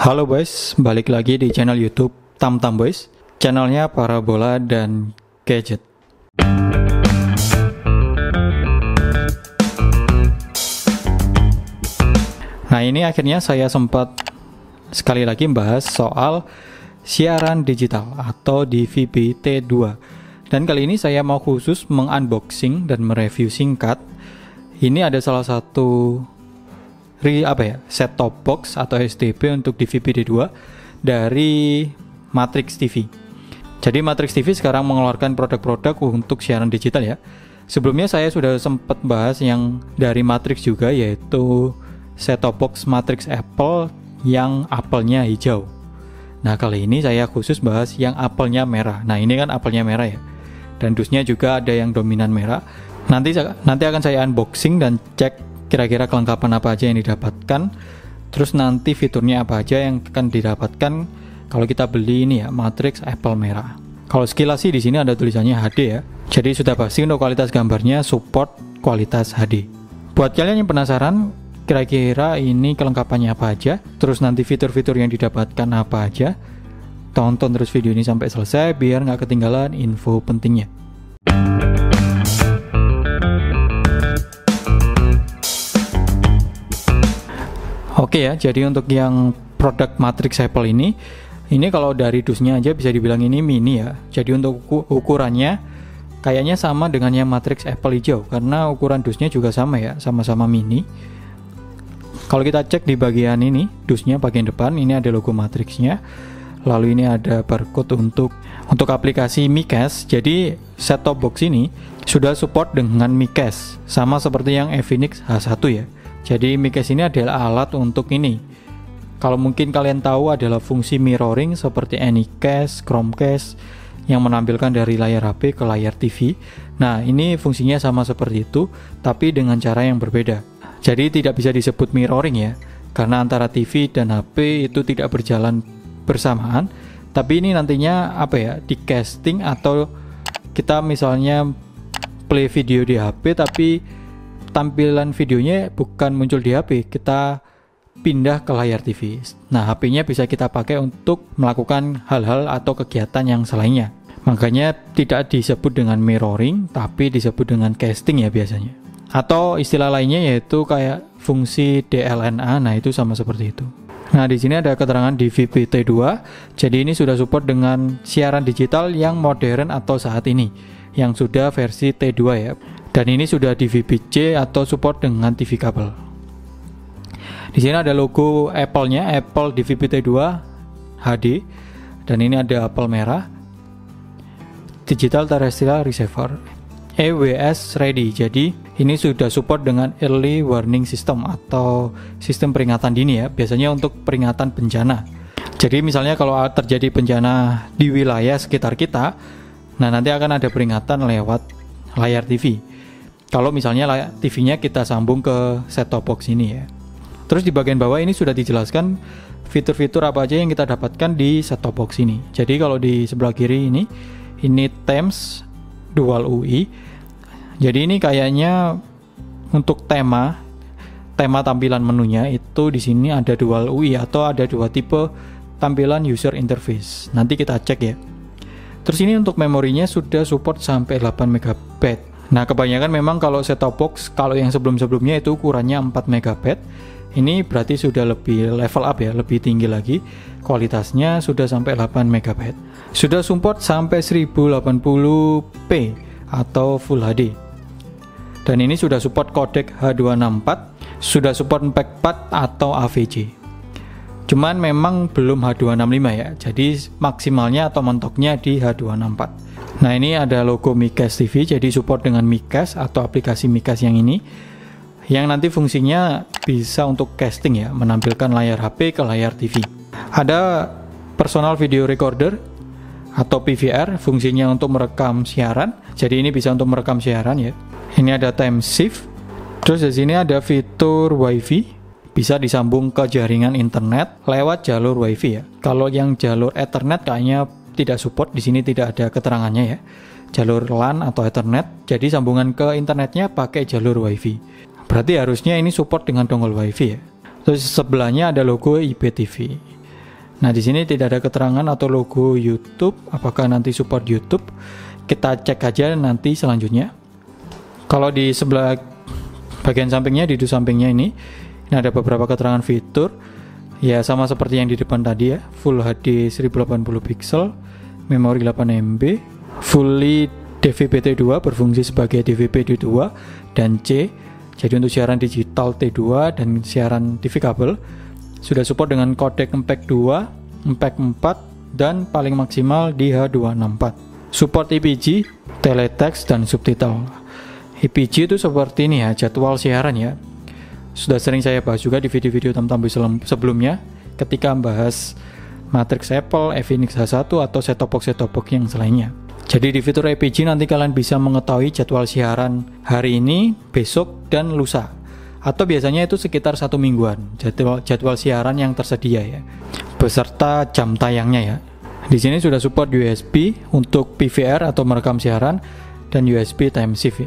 Halo boys, balik lagi di channel YouTube Tamtam Boys, channelnya parabola dan gadget. Nah, ini akhirnya saya sempat sekali lagi membahas soal siaran digital atau DVB-T2. Dan kali ini saya mau khusus mengunboxing dan mereview singkat. Ini ada salah satu set top box atau STB untuk DVB-T2 dari Matrix TV. Jadi Matrix TV sekarang mengeluarkan produk-produk untuk siaran digital ya. Sebelumnya saya sudah sempat bahas yang dari Matrix juga, yaitu set top box Matrix Apple yang apelnya hijau. Nah, kali ini saya khusus bahas yang apelnya merah. Nah, ini kan apelnya merah ya. Dan dusnya juga ada yang dominan merah. Nanti akan saya unboxing dan cek kira-kira kelengkapan apa aja yang didapatkan, terus nanti fiturnya apa aja yang akan didapatkan kalau kita beli ini ya, Matrix Apple merah. Kalau sekilas sih di sini ada tulisannya HD ya, jadi sudah pasti untuk kualitas gambarnya support kualitas HD. Buat kalian yang penasaran kira-kira ini kelengkapannya apa aja, terus nanti fitur-fitur yang didapatkan apa aja, tonton terus video ini sampai selesai biar nggak ketinggalan info pentingnya. Oke ya, jadi untuk yang produk Matrix Apple ini kalau dari dusnya aja bisa dibilang ini mini ya. Jadi untuk ukurannya kayaknya sama dengan yang Matrix Apple hijau, karena ukuran dusnya juga sama ya, sama-sama mini. Kalau kita cek di bagian ini, dusnya bagian depan ini ada logo Matrixnya. Lalu ini ada barcode untuk aplikasi MiCast. Jadi set top box ini sudah support dengan MiCast, sama seperti yang Avinix H1 ya. Jadi MiCast ini adalah alat untuk ini. Kalau mungkin kalian tahu adalah fungsi mirroring seperti Anycast, Chromecast yang menampilkan dari layar HP ke layar TV. Nah, ini fungsinya sama seperti itu, tapi dengan cara yang berbeda. Jadi tidak bisa disebut mirroring ya, karena antara TV dan HP itu tidak berjalan bersamaan. Tapi ini nantinya di casting, atau kita misalnya play video di HP tapi tampilan videonya bukan muncul di HP, kita pindah ke layar TV. Nah, HP-nya bisa kita pakai untuk melakukan hal-hal atau kegiatan yang selainnya. Makanya tidak disebut dengan mirroring, tapi disebut dengan casting ya biasanya. Atau istilah lainnya yaitu kayak fungsi DLNA. Nah, itu sama seperti itu. Nah, di sini ada keterangan DVB-T2. Jadi ini sudah support dengan siaran digital yang modern atau saat ini, yang sudah versi T2 ya. Dan ini sudah DVB-C atau support dengan TV kabel. Di sini ada logo Apple-nya, Apple DVB-T2 HD. Dan ini ada apel merah. Digital Terrestrial Receiver, EWS ready. Jadi ini sudah support dengan Early Warning System atau sistem peringatan dini ya. Biasanya untuk peringatan bencana. Jadi misalnya kalau terjadi bencana di wilayah sekitar kita, nah nanti akan ada peringatan lewat layar TV. Kalau misalnya TV-nya kita sambung ke set top box ini ya. Terus di bagian bawah ini sudah dijelaskan fitur-fitur apa aja yang kita dapatkan di set top box ini. Jadi kalau di sebelah kiri ini Thames Dual UI. Jadi ini kayaknya untuk tema tampilan menunya itu di sini ada Dual UI atau ada dua tipe tampilan user interface. Nanti kita cek ya. Terus ini untuk memorinya sudah support sampai 8 MB. Nah, kebanyakan memang kalau set top box, kalau yang sebelum-sebelumnya itu ukurannya 4 MB. Ini berarti sudah lebih level up ya, lebih tinggi lagi. Kualitasnya sudah sampai 8 MB. Sudah support sampai 1080p atau Full HD. Dan ini sudah support codec H264, sudah support MPEG-4 atau AVC. Cuman memang belum H265 ya. Jadi maksimalnya atau mentoknya di H264. Nah, ini ada logo MiCast TV, jadi support dengan MiCast atau aplikasi MiCast yang ini, yang nanti fungsinya bisa untuk casting ya, menampilkan layar HP ke layar TV. Ada personal video recorder atau PVR, fungsinya untuk merekam siaran. Jadi ini bisa untuk merekam siaran ya. Ini ada time shift. Terus di sini ada fitur WiFi, bisa disambung ke jaringan internet lewat jalur WiFi ya. Kalau yang jalur Ethernet kayaknya tidak support, di sini tidak ada keterangannya ya. Jalur LAN atau Ethernet, jadi sambungan ke internetnya pakai jalur WiFi. Berarti harusnya ini support dengan dongle WiFi ya. Terus sebelahnya ada logo IPTV. Nah, di sini tidak ada keterangan atau logo YouTube, apakah nanti support YouTube? Kita cek aja nanti selanjutnya. Kalau di sebelah bagian sampingnya, di dus sampingnya ini ada beberapa keterangan fitur. Ya sama seperti yang di depan tadi ya, Full HD 1080 pixel, memori 8 MB, fully DVB-T2 berfungsi sebagai DVB-T2 dan C. Jadi untuk siaran digital T2 dan siaran TV kabel sudah support dengan kodek MPEG 2, MPEG 4 dan paling maksimal di H264. Support IPG, teletext dan subtitle. IPG itu seperti ini ya, jadwal siaran ya. Sudah sering saya bahas juga di video-video Tamtambu sebelumnya ketika membahas matriks Apple, Efinix H1 atau set-top box yang selainnya. Jadi di fitur IPG nanti kalian bisa mengetahui jadwal siaran hari ini, besok, dan lusa. Atau biasanya itu sekitar 1 mingguan jadwal siaran yang tersedia ya, beserta jam tayangnya ya. Di sini sudah support USB untuk PVR atau merekam siaran dan USB time shift ya.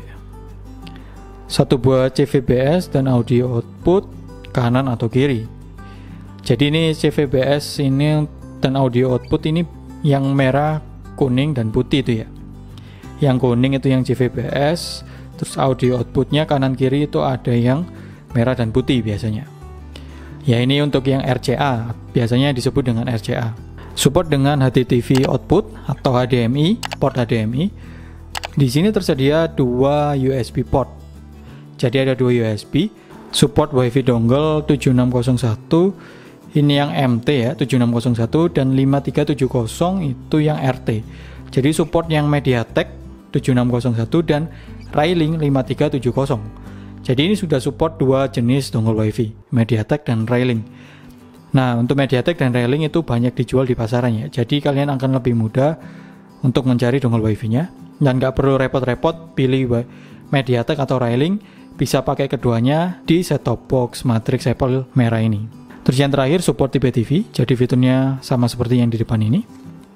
Satu buah CVBS dan audio output kanan atau kiri. Jadi ini CVBS ini dan audio output ini yang merah, kuning dan putih itu ya. Yang kuning itu yang CVBS, terus audio outputnya kanan kiri itu ada yang merah dan putih biasanya. Ya ini untuk yang RCA, biasanya disebut dengan RCA. Support dengan HDTV output atau HDMI, port HDMI. Di sini tersedia 2 USB port. Jadi ada 2 USB. Support WiFi dongle 7601. Ini yang MT ya, 7601 dan 5370 itu yang RT. Jadi support yang MediaTek 7601 dan Railing 5370. Jadi ini sudah support 2 jenis dongle WiFi, MediaTek dan Railing. Nah, untuk MediaTek dan Railing itu banyak dijual di pasaran ya. Jadi kalian akan lebih mudah untuk mencari dongle WiFi-nya dan nggak perlu repot-repot pilih MediaTek atau Railing, bisa pakai keduanya di set-top box matriks Apple merah ini. Terus yang terakhir support IPTV, jadi fiturnya sama seperti yang di depan ini.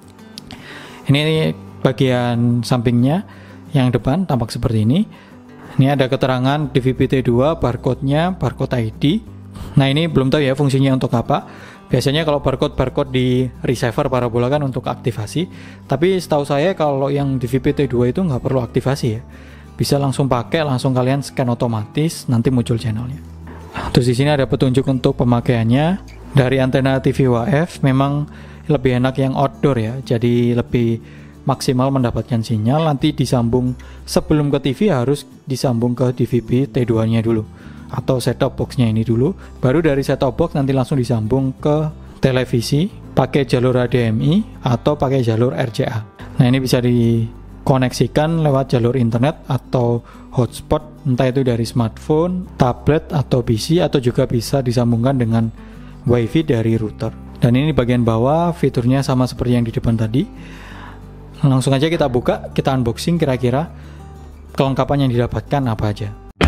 Ini bagian sampingnya, yang depan tampak seperti ini. Ini ada keterangan DVB-T2, barcode-nya, barcode ID. Nah ini belum tahu ya fungsinya untuk apa. Biasanya kalau barcode di receiver parabola kan untuk aktivasi. Tapi setahu saya kalau yang DVB-T2 itu nggak perlu aktivasi ya. Bisa langsung pakai, langsung kalian scan otomatis, nanti muncul channelnya. Terus di sini ada petunjuk untuk pemakaiannya. Dari antena TV UHF memang lebih enak yang outdoor ya, jadi lebih maksimal mendapatkan sinyal. Nanti disambung sebelum ke TV harus disambung ke DVB T2-nya dulu atau set-top box-nya ini dulu. Baru dari set-top box nanti langsung disambung ke televisi pakai jalur HDMI atau pakai jalur RCA. Nah ini bisa dikoneksikan lewat jalur internet atau hotspot, entah itu dari smartphone, tablet atau PC, atau juga bisa disambungkan dengan WiFi dari router. Dan ini bagian bawah fiturnya sama seperti yang di depan tadi. Langsung aja kita buka, kita unboxing kira-kira kelengkapan yang didapatkan apa aja.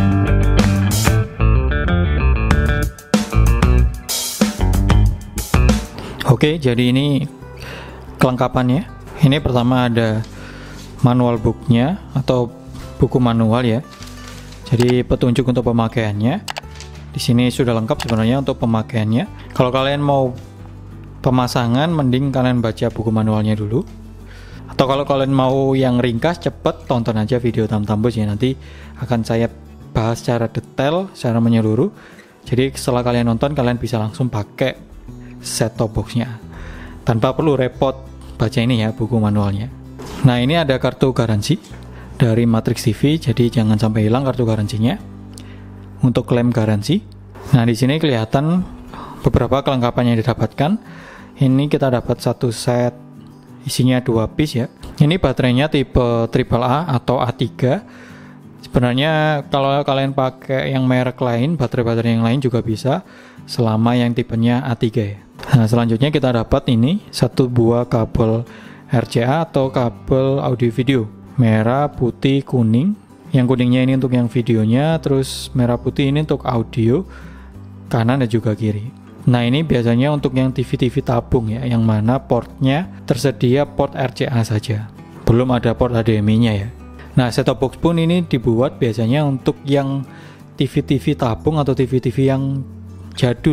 Oke, jadi ini kelengkapannya. Ini pertama ada manual booknya atau buku manual ya. Jadi petunjuk untuk pemakaiannya. Di sini sudah lengkap sebenarnya untuk pemakaiannya. Kalau kalian mau pemasangan, mending kalian baca buku manualnya dulu. Atau kalau kalian mau yang ringkas, cepet, tonton aja video Tamtambu ya. Nanti akan saya bahas secara detail, secara menyeluruh. Jadi setelah kalian nonton, kalian bisa langsung pakai set-top box-nya tanpa perlu repot baca ini ya, buku manualnya. Nah ini ada kartu garansi dari Matrix TV, jadi jangan sampai hilang kartu garansinya untuk klaim garansi. Nah di sini kelihatan beberapa kelengkapan yang didapatkan. Ini kita dapat satu set isinya 2 piece ya. Ini baterainya tipe AAA atau A3. Sebenarnya kalau kalian pakai yang merek lain, baterai-baterai yang lain juga bisa selama yang tipenya A3 ya. Nah selanjutnya kita dapat ini satu buah kabel RCA atau kabel audio video, merah, putih, kuning. Yang kuningnya ini untuk yang videonya, terus merah putih ini untuk audio kanan dan juga kiri. Nah ini biasanya untuk yang TV-TV tabung ya, yang mana portnya tersedia port RCA saja, belum ada port HDMI-nya ya. Nah set-top box pun ini dibuat biasanya untuk yang TV-TV tabung atau TV-TV yang jadul.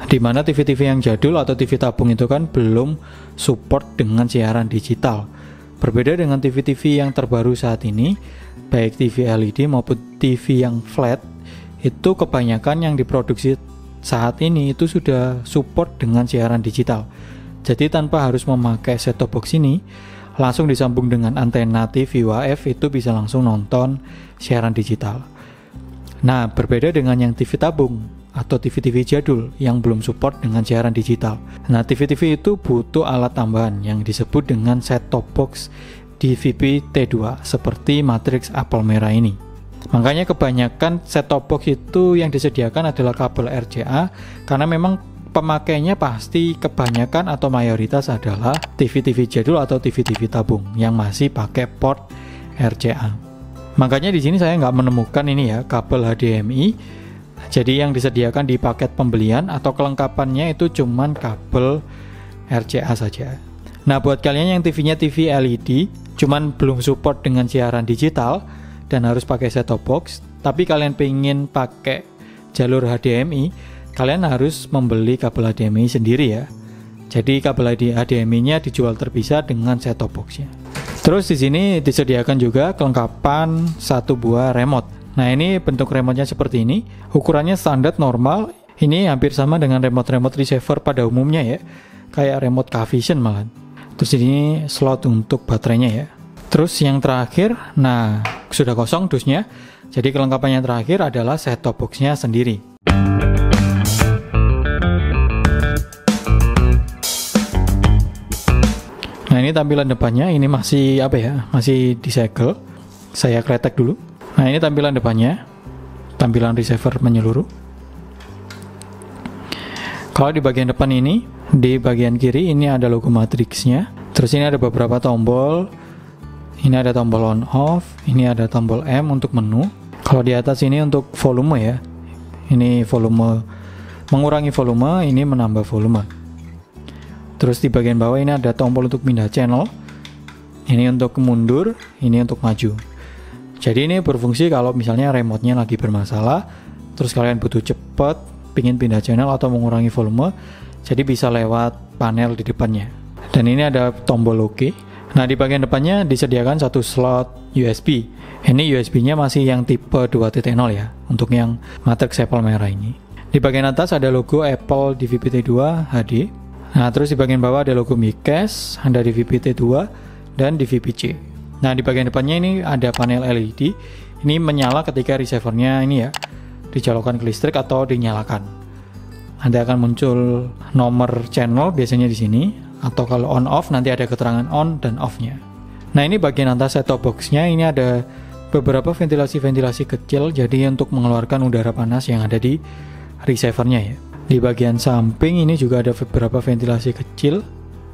Dimana TV-TV yang jadul atau TV tabung itu kan belum support dengan siaran digital. Berbeda dengan TV-TV yang terbaru saat ini, baik TV LED maupun TV yang flat, itu kebanyakan yang diproduksi saat ini itu sudah support dengan siaran digital. Jadi tanpa harus memakai set-top box ini, langsung disambung dengan antena TV UHF itu bisa langsung nonton siaran digital. Nah, berbeda dengan yang TV tabung atau TV-TV jadul yang belum support dengan siaran digital. Nah, TV-TV itu butuh alat tambahan yang disebut dengan set-top box DVB T2 seperti matriks apel merah ini. Makanya kebanyakan set-top box itu yang disediakan adalah kabel RCA karena memang pemakainya pasti kebanyakan atau mayoritas adalah TV-TV jadul atau TV-TV tabung yang masih pakai port RCA. Makanya di sini saya nggak menemukan ini ya kabel HDMI. Jadi yang disediakan di paket pembelian atau kelengkapannya itu cuman kabel RCA saja. Nah, buat kalian yang TV-nya TV LED cuman belum support dengan siaran digital dan harus pakai set-top box, tapi kalian pengen pakai jalur HDMI, kalian harus membeli kabel HDMI sendiri ya. Jadi kabel HDMI-nya dijual terpisah dengan set-top box-nya. Terus di sini disediakan juga kelengkapan satu buah remote. Nah, ini bentuk remote-nya seperti ini. Ukurannya standar normal. Ini hampir sama dengan remote-remote receiver pada umumnya ya. Kayak remote Kvision malah. Terus ini slot untuk baterainya ya. Terus yang terakhir, nah sudah kosong dusnya. Jadi kelengkapan yang terakhir adalah set-top box-nya sendiri. Nah, ini tampilan depannya, ini masih apa ya? Masih disegel. Saya kletek dulu. Nah, ini tampilan depannya. Tampilan receiver menyeluruh. Kalau di bagian depan ini, di bagian kiri ini ada logo matriksnya. Terus ini ada beberapa tombol. Ini ada tombol on off, ini ada tombol M untuk menu. Kalau di atas ini untuk volume ya. Ini volume, mengurangi volume, ini menambah volume. Terus di bagian bawah ini ada tombol untuk pindah channel. Ini untuk mundur, ini untuk maju. Jadi ini berfungsi kalau misalnya remote-nya lagi bermasalah, terus kalian butuh cepat, pingin pindah channel atau mengurangi volume, jadi bisa lewat panel di depannya. Dan ini ada tombol OK. Nah, di bagian depannya disediakan satu slot USB. Ini USB-nya masih yang tipe 2.0 ya, untuk yang matriks Apple merah ini. Di bagian atas ada logo Apple DVB-T2 HD. Nah, terus di bagian bawah ada logo Micast, ada DVB-T2 dan DVB-C. Nah, di bagian depannya ini ada panel LED. Ini menyala ketika receivernya ini ya dicolokkan ke listrik atau dinyalakan. Nanti akan muncul nomor channel biasanya di sini, atau kalau on off nanti ada keterangan on dan off-nya. Nah, ini bagian atas set-top box-nya ini ada beberapa ventilasi-ventilasi kecil jadi untuk mengeluarkan udara panas yang ada di receivernya ya. Di bagian samping ini juga ada beberapa ventilasi kecil.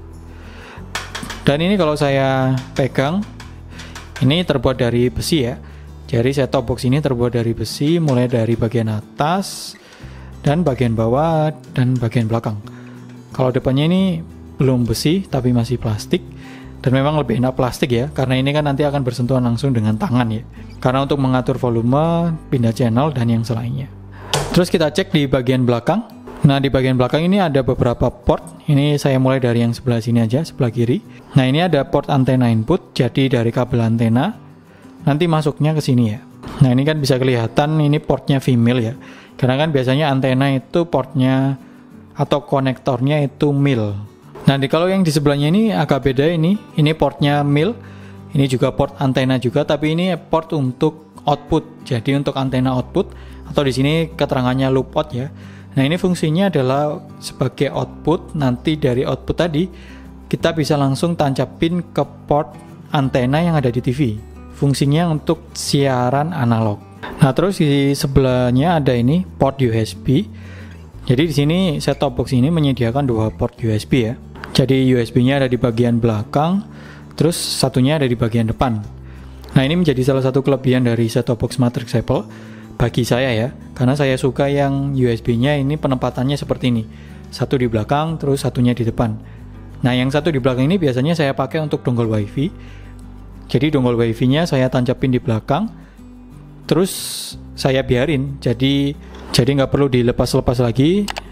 Dan ini kalau saya pegang, ini terbuat dari besi ya. Jadi set-top box ini terbuat dari besi, mulai dari bagian atas dan bagian bawah dan bagian belakang. Kalau depannya ini belum besi tapi masih plastik, dan memang lebih enak plastik ya, karena ini kan nanti akan bersentuhan langsung dengan tangan ya. Karena untuk mengatur volume, pindah channel dan yang selainnya. Terus kita cek di bagian belakang. Nah, di bagian belakang ini ada beberapa port. Ini saya mulai dari yang sebelah sini aja, sebelah kiri. Nah, ini ada port antena input, jadi dari kabel antena nanti masuknya ke sini ya. Nah, ini kan bisa kelihatan ini portnya female ya. Karena kan biasanya antena itu portnya atau konektornya itu male. Nah, kalau yang di sebelahnya ini agak beda ini portnya male. Ini juga port antena juga, tapi ini port untuk output. Jadi untuk antena output, atau di sini keterangannya loop out ya. Nah, ini fungsinya adalah sebagai output. Nanti dari output tadi kita bisa langsung tancapin ke port antena yang ada di TV. Fungsinya untuk siaran analog. Nah, terus di sebelahnya ada ini port USB. Jadi di sini set-top box ini menyediakan dua port USB ya. Jadi USB-nya ada di bagian belakang, terus satunya ada di bagian depan. Nah, ini menjadi salah satu kelebihan dari set-top box matriks Apple bagi saya ya, karena saya suka yang USB-nya ini penempatannya seperti ini. Satu di belakang, terus satunya di depan. Nah, yang satu di belakang ini biasanya saya pakai untuk dongle WiFi. Jadi dongle WiFi-nya saya tancapin di belakang, terus saya biarin. Jadi nggak perlu dilepas-lepas lagi.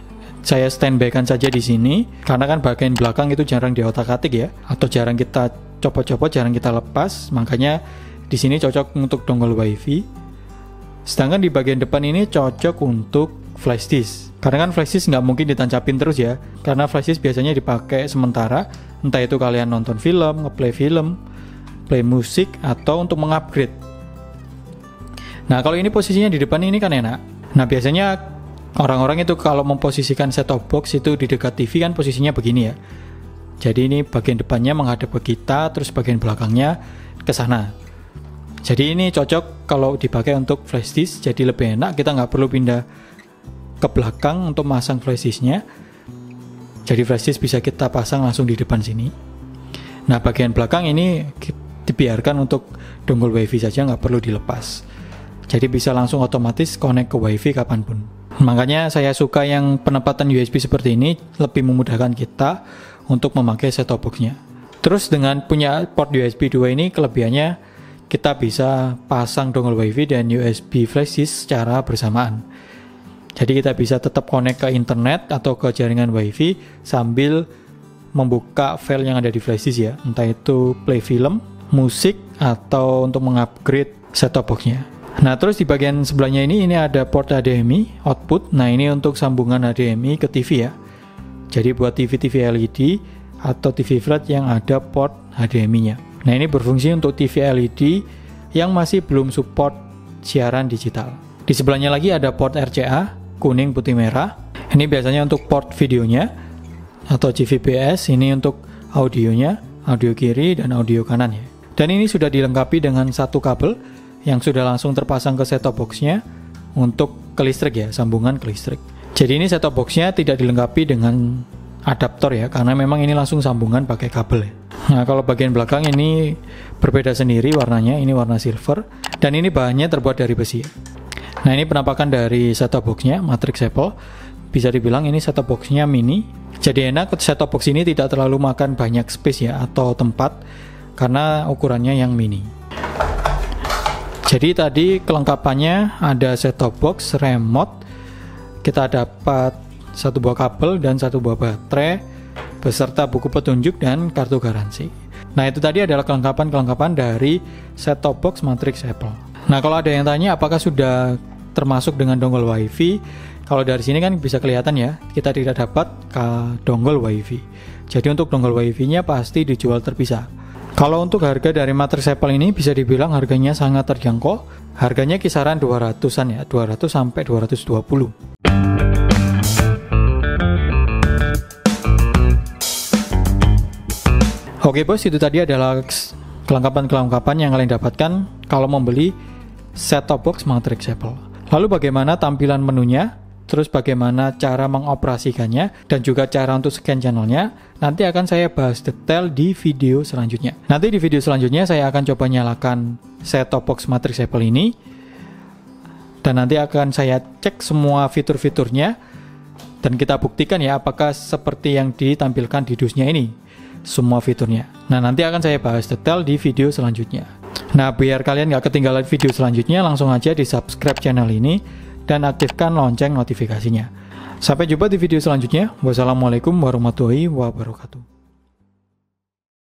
saya standby-kan saja di sini, karena kan bagian belakang itu jarang diotak-atik ya, atau jarang kita copot-copot, jarang kita lepas, makanya di sini cocok untuk dongle WiFi. Sedangkan di bagian depan ini cocok untuk flash disk, karena kan flash disk nggak mungkin ditancapin terus ya, karena flash disk biasanya dipakai sementara, entah itu kalian nonton film, ngeplay film, play musik, atau untuk mengupgrade. Nah kalau ini posisinya di depan ini kan enak. Nah biasanya orang-orang itu kalau memposisikan set-top box itu di dekat TV kan posisinya begini ya. Jadi ini bagian depannya menghadap ke kita, terus bagian belakangnya ke sana. Jadi ini cocok kalau dipakai untuk flash disk, jadi lebih enak, kita nggak perlu pindah ke belakang untuk masang flash disknya. Jadi flash disk bisa kita pasang langsung di depan sini. Nah bagian belakang ini dibiarkan untuk dongle WiFi saja, nggak perlu dilepas. Jadi bisa langsung otomatis connect ke WiFi kapanpun. Makanya saya suka yang penempatan USB seperti ini, lebih memudahkan kita untuk memakai set-top box-nya. Terus dengan punya port USB 2 ini kelebihannya kita bisa pasang dongle WiFi dan USB flash disk secara bersamaan. Jadi kita bisa tetap connect ke internet atau ke jaringan WiFi sambil membuka file yang ada di flash disk ya, entah itu play film, musik, atau untuk mengupgrade set-top box-nya. Nah terus di bagian sebelahnya ini ada port HDMI output. Nah ini untuk sambungan HDMI ke TV ya. Jadi buat TV-TV LED atau TV flat yang ada port HDMI-nya. Nah ini berfungsi untuk TV LED yang masih belum support siaran digital. Di sebelahnya lagi ada port RCA kuning putih merah. Ini biasanya untuk port videonya atau GVBS. Ini untuk audionya, audio kiri dan audio kanan ya. Dan ini sudah dilengkapi dengan satu kabel yang sudah langsung terpasang ke set-top box-nya untuk ke listrik ya, sambungan ke listrik. Jadi ini set-top box-nya tidak dilengkapi dengan adaptor ya, karena memang ini langsung sambungan pakai kabel ya. Nah kalau bagian belakang ini berbeda sendiri warnanya, ini warna silver, dan ini bahannya terbuat dari besi ya. Nah ini penampakan dari set-top box-nya, Matrix Apple. Bisa dibilang ini set-top box-nya mini. Jadi enak, set-top box ini tidak terlalu makan banyak space ya, atau tempat, karena ukurannya yang mini. Jadi tadi kelengkapannya ada set-top box, remote, kita dapat satu buah kabel dan satu buah baterai, beserta buku petunjuk dan kartu garansi. Nah itu tadi adalah kelengkapan-kelengkapan dari set-top box Matrix Apple. Nah kalau ada yang tanya apakah sudah termasuk dengan dongle WiFi, kalau dari sini kan bisa kelihatan ya, kita tidak dapat dongle WiFi. Jadi untuk dongle WiFi-nya pasti dijual terpisah. Kalau untuk harga dari Matrix Apple ini bisa dibilang harganya sangat terjangkau. Harganya kisaran 200-an ya, 200 sampai 220. Oke bos, itu tadi adalah kelengkapan-kelengkapan yang kalian dapatkan kalau membeli set-top box Matrix Apple. Lalu bagaimana tampilan menunya? Terus bagaimana cara mengoperasikannya dan juga cara untuk scan channelnya, nanti akan saya bahas detail di video selanjutnya. Nanti di video selanjutnya saya akan coba nyalakan set-top box Matrix Apple ini, dan nanti akan saya cek semua fitur-fiturnya dan kita buktikan ya apakah seperti yang ditampilkan di dusnya ini semua fiturnya. Nah nanti akan saya bahas detail di video selanjutnya. Nah biar kalian gak ketinggalan video selanjutnya, langsung aja di subscribe channel ini dan aktifkan lonceng notifikasinya. Sampai jumpa di video selanjutnya. Wassalamualaikum warahmatullahi wabarakatuh.